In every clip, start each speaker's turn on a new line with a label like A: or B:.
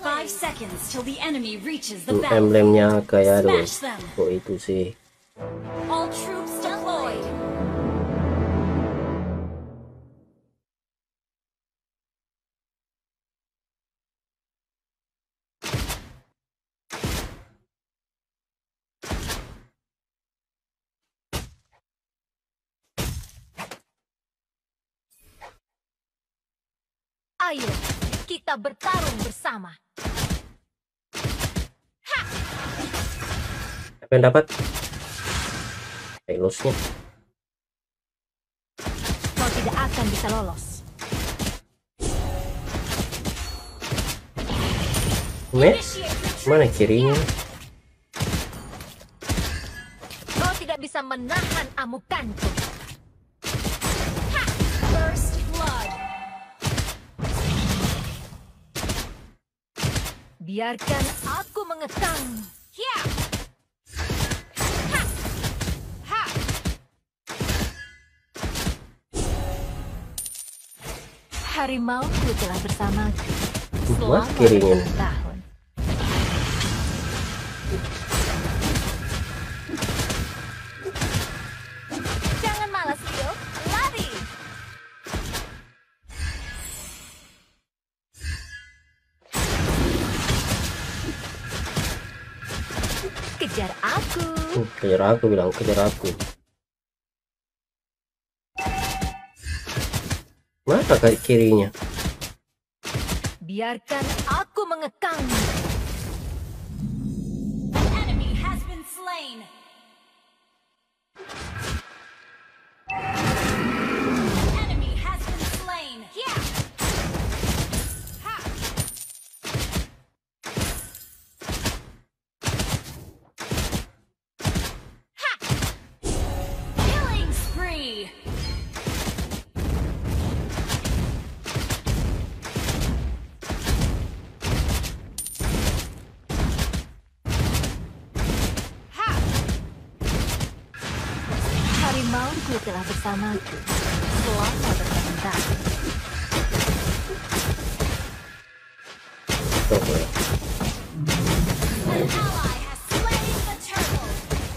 A: 5 seconds till the enemy reaches the
B: Emblemnya kayak aduh,
A: Smash them.
B: kok itu sih.
A: All troops deployed.
C: Ayo, kita bertarung bersama.
B: Apa yang dapat? Pelosnya.
C: Kau tidak akan bisa lolos.
B: Mana kirinya?
C: Kau tidak bisa menahan amukanku.
A: First blood.
C: Biarkan aku mengekang. Ya. Harimauku telah bersamaku selama
B: kirinya.
C: tahun. Jangan malas, Leo. Lari. Kejar aku.
B: Kejar aku, bilang kejar aku. Mana kayak kirinya?
C: Biarkan aku mengekang.
A: An enemy has been slain. An enemy has been slain.
C: Yeah.
A: Killing spree.
C: Harimauku telah bersamaku selama bertahun-tahun.
B: Coba.
A: An ally has slain the turtle.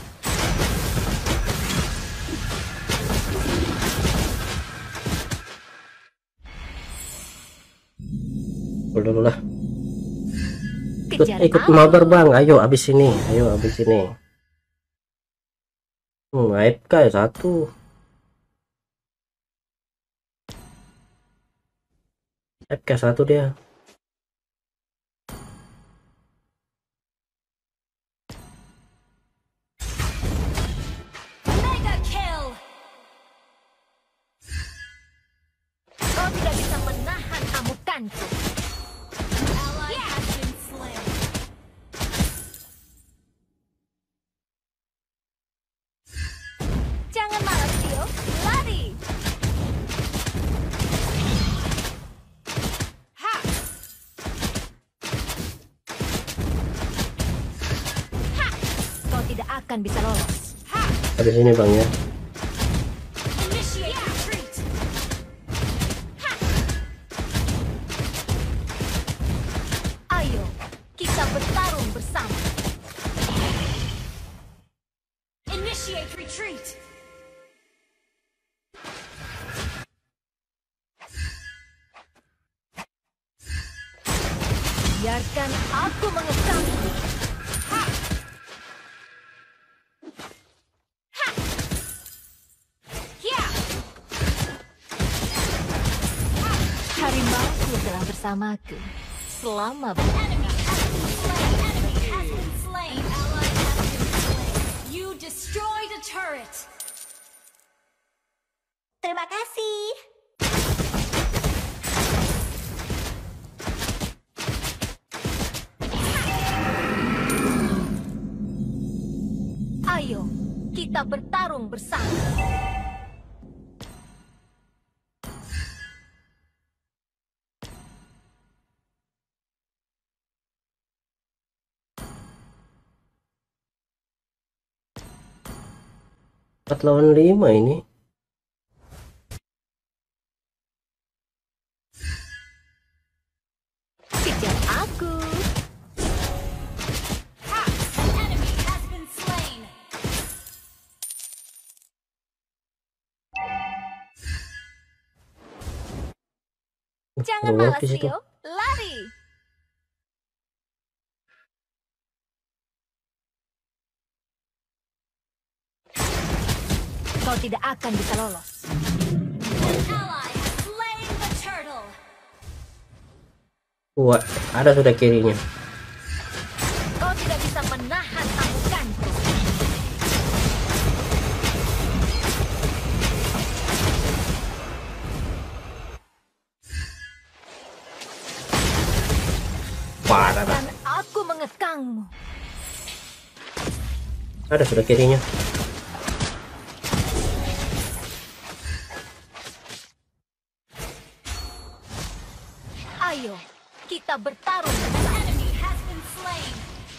B: Dulu lah.
C: Kejar
B: Ikut
C: aku.
B: mabar bang, ayo abis ini, ayo abis ini. AFK ya satu. AFK satu dia.
A: Mega kill.
C: Kau tidak bisa menahan amukanku.
A: Ally has been slain.
C: Jangan malas, Leo. Lari. Kau tidak akan bisa lolos.
B: Abis ini bang ya.
A: Initiate retreat.
C: Ayo, kita bertarung bersama.
A: Initiate retreat.
C: Biarkan aku mengekang. Harimauku telah bersamaku selama
A: Enemy has been slain. Enemy has been slain. Ally has been slain. You destroyed a turret.
C: Terima kasih. Ayo, kita bertarung bersama.
B: Empat lawan 5 ini.
C: Kejar aku. Jangan
B: One
C: malas,
B: Piece itu.
C: Tio. Lari. Kau tidak akan bisa lolos.
A: An ally has slain the turtle.
B: Wah, ada sudah kirinya.
C: Kau tidak bisa menahan amukanku.
B: Parah dah.
C: Dan aku mengekangmu.
B: Ada sudah kirinya.
C: Ayo, kita bertarung.
A: An enemy has been slain.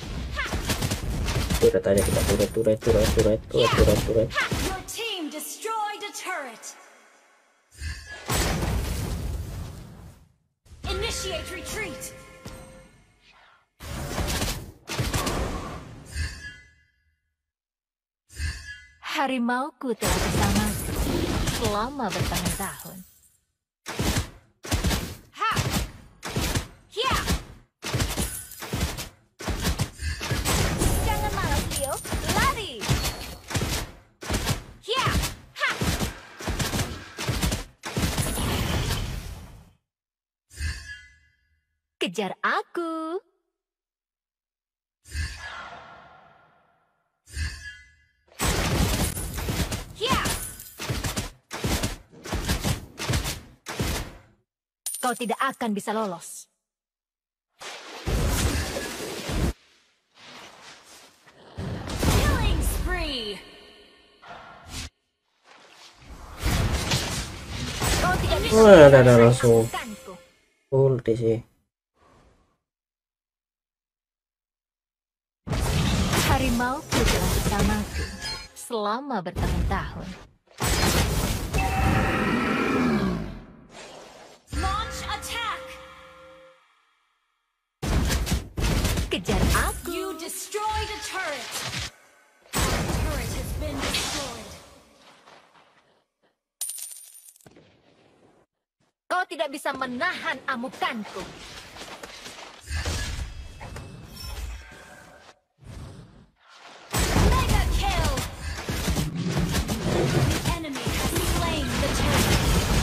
B: Turret aja kita, turret.
A: Your team destroyed a turret. Initiate retreat.
C: Harimauku telah bersamaku selama bertahun-tahun.
A: Ha! Yeah!
C: Jangan malas, Leo. Lari.
A: Yeah! Ha!
C: Kejar aku.
A: Yeah!
C: Kau tidak akan bisa lolos.
A: Killing spree.
C: Kau tidak bisa
B: Wah, ada
C: menahan
B: langsung.
C: amukanku.
B: Ulti sih.
C: Harimauku telah bersamaku selama bertahun-tahun.
A: Launch attack.
C: Kejar aku.
A: You destroyed a turret. Our turret has been destroyed.
C: Kau tidak bisa menahan amukanku.
A: Mega kill. The enemy has slain the turret.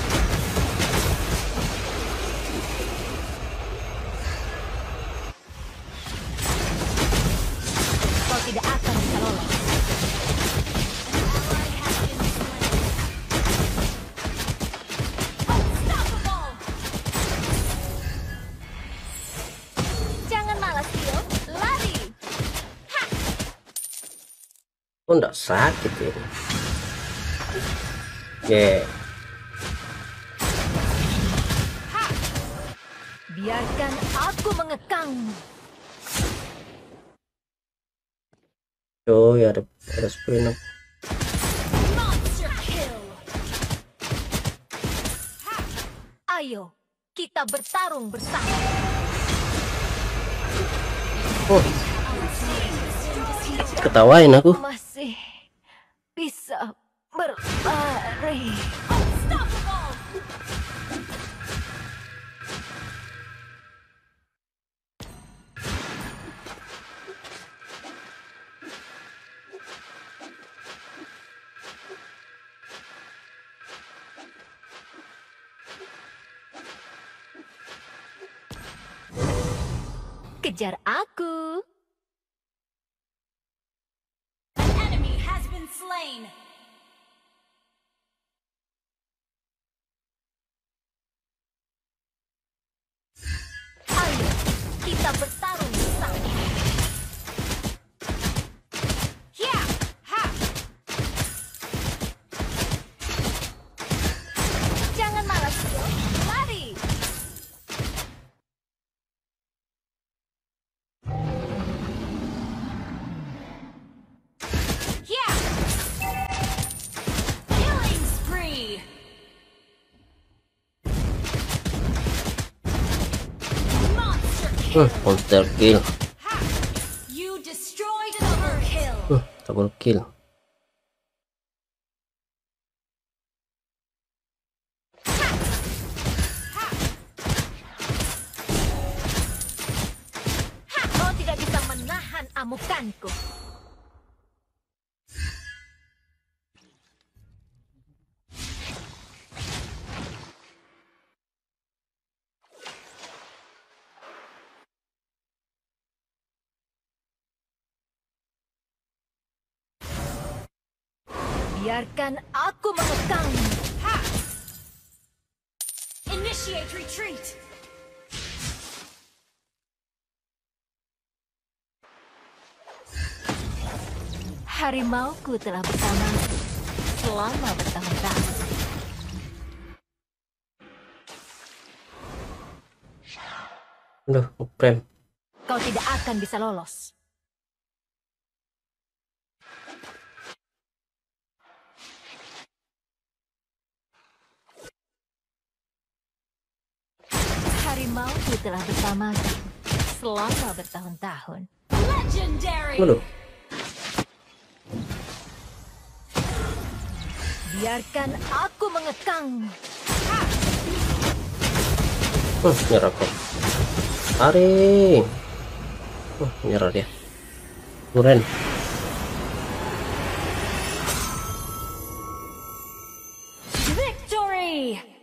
C: Kau tidak akan bisa lolos.
A: Ally has been slain. Unstoppable.
C: Jangan malas, Leo. Lari.
B: Oh, enggak sakit ini. Yeah.
C: Biarkan aku mengekangmu.
B: Coy, ada sprint aku.
A: Monster kill.
C: Ayo, kita bertarung bersama.
B: Oh, ketawain aku.
C: Masih bisa berlari.
A: Unstoppable.
C: Kejar aku.
A: An enemy has been slain.
C: Ayo, kita bertarung bersama.
A: Yeah! Ha!
C: Jangan malas, Leo. Lari.
A: Yeah! Killing spree. Monster kill.
B: Monster kill.
A: Ha! You destroyed another kill.
B: Double kill.
C: mempertemukanku. Biarkan aku mengekang.
A: Initiate retreat.
C: Harimauku telah bersama selama bertahun-tahun.
B: Aduh, ngeprem.
C: Kau tidak akan bisa lolos. Harimauku telah bersamaku selama bertahun-tahun.
A: Legendary.
B: Waduh,
C: Biarkan aku mengekang.
B: nyerah kok. Tarik. Nyerah dia. Duren.
A: Victory.